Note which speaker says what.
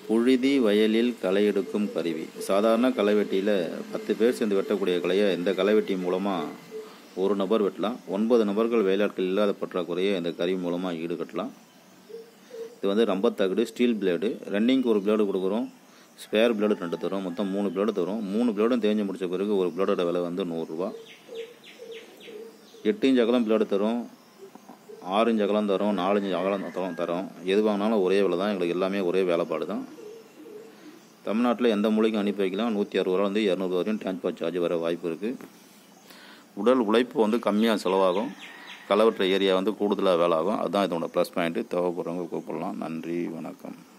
Speaker 1: புழுதி வயலில் களை எடுக்கும் கருவி. சாதாரண களைவெட்டியில் 10 பேர் சேர்ந்து வெட்டக்கூடிய களையை இந்த களைவெட்டி மூலமாக ஒரு நபர் வெட்டலாம். 9 நபர்கள் வேலையாட்கள் இல்லாத பற்றாக்குறையை இந்த கருவி மூலமாக ஈடுகட்டலாம். இது வந்து ரம்பத்தகடு, ஸ்டீல் பிளேடு. ரன்னிங்க்கு ஒரு பிளேடு கொடுக்குறோம், ஸ்பேர் பிளேடு 2 தரும், மொத்தம் 3 பிளேடு தரும். 3 பிளேடும் தேஞ்சு முடித்த பிறகு ஒரு பிளேடோட விலை வந்து 100 ரூபா. 8 இன்ச் அகலம் பிளேடு தரும், 6 இன்ச் அகலம் தரும், 4 இன்ச் அகலம் தரும். எது வாங்கினாலும் ஒரே விலை தான். எங்களுக்கு எல்லாமே ஒரே வேலைப்பாடு தான். தமிழ்நாட்டில் எந்த மூலைக்கும் அனுப்பி வைக்கலாம். 160 ரூபாலேருந்து 200 வரையும் டிரான்ஸ்போர்ட் சார்ஜ் வர வாய்ப்பு இருக்குது. உடல் உழைப்பு வந்து கம்மியாக செலவாகும், களவற்ற ஏரியா வந்து கூடுதலாக வேலை ஆகும். அதுதான் இதோட ப்ளஸ் பாயிண்ட்டு. தேவைப்படுறவங்க கூப்பிடலாம். நன்றி, வணக்கம்.